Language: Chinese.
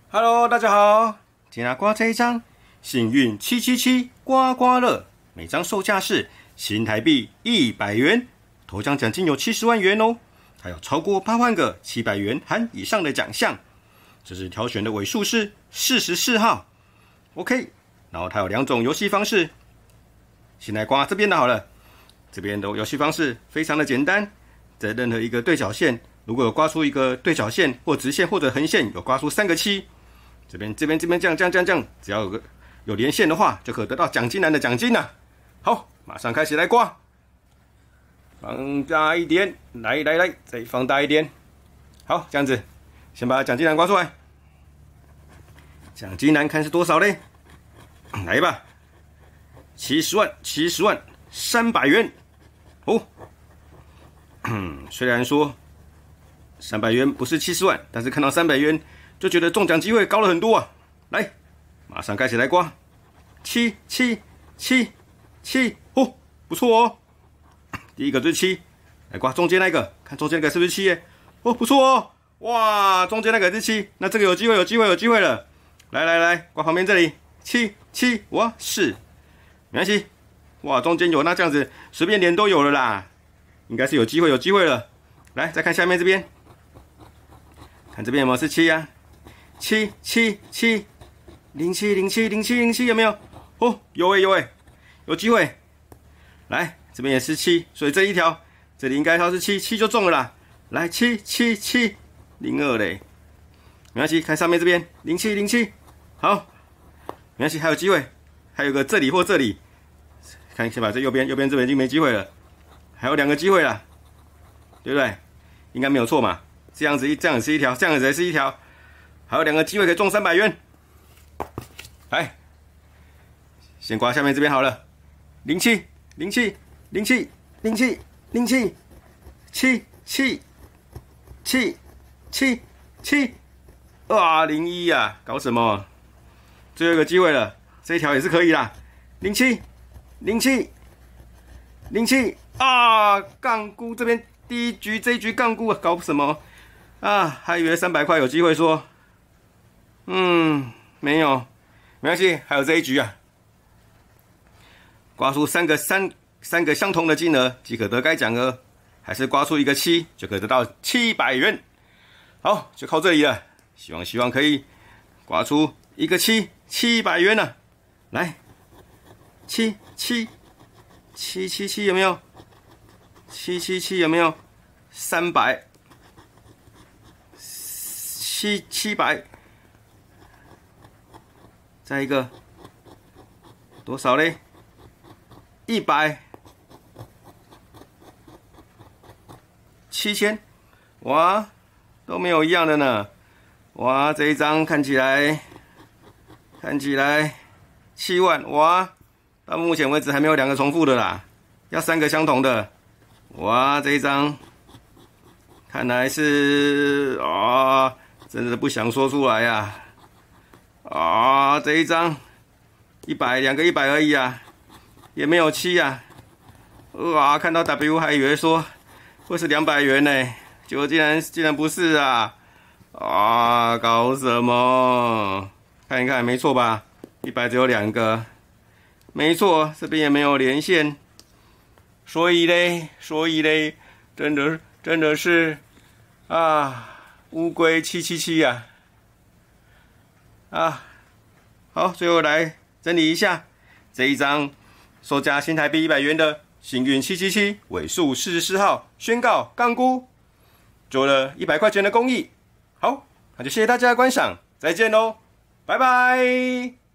Hello， 大家好，今天刮这一张幸运777刮刮乐，每张售价是新台币100元，头奖奖金有70万元哦，还有超过8万个700元含以上的奖项。这是挑选的尾数是44号 ，OK。然后它有2种游戏方式，先来刮这边的好了。这边的游戏方式非常的简单，在任何一个对角线，如果有刮出一个对角线或直线或者横线，有刮出3个7。这边这样，只要有连线的话，就可得到奖金栏的奖金了。好，马上开始来刮，放大一点，来，再放大一点。好，这样子，先把奖金栏刮出来。奖金栏看是多少嘞？来吧，70万，300元。哦，虽然说300元不是70万，但是看到300元。就觉得中奖机会高了很多啊！来，马上开始来刮，7，哦，不错哦。第一个就是7，来刮中间那个，看中间那个是不是7耶？哦，不错哦，哇，中间那个是7，那这个有机会了。来，刮旁边这里，7，哇，是，没关系，哇，中间有，那这样子随便连都有了啦，应该是有机会了。来，再看下面这边，看这边有没有是7呀？7，有没有？哦，有诶，有机会。来，这边也是7，所以这一条这里应该它是7就中了啦。来，702嘞，没关系，看上面这边07，好，没关系，还有机会，还有个这里或这里，看先把这右边这边已经没机会了，还有2个机会啦，对不对？应该没有错嘛。这样子是一条，这样子也是一条。还有2个机会可以中300元，来，先刮下面这边好了，07，7，哇，01呀，搞什么？最后一个机会了，这一条也是可以啦，07啊，杠估这边第一局这一局杠估搞什么啊？还以为300块有机会说。没有，没关系，还有这一局啊，刮出三个相同的金额即可得该奖额，还是刮出一个7就可以得到700元。好，就靠这里了，希望可以刮出一个700元了。来，7有没有？7有没有？300，700。再一个多少嘞？100，7000，哇，都没有一样的呢。哇，这一张看起来7万，哇，到目前为止还没有2个重复的啦，要3个相同的。哇，这一张看来是真的不想说出来呀。这一张100，2个100而已啊，也没有7啊。哇，看到 W 还以为说会是200元呢，结果竟然不是啊！搞什么？看一看，没错吧？100只有2个，没错，这边也没有连线，所以嘞，真的是乌龟777呀！好，最后来整理一下这一张售价新台币100元的幸运777尾数44号宣告杠估，做了100块钱的公益。好，那就谢谢大家的观赏，再见喽，拜拜。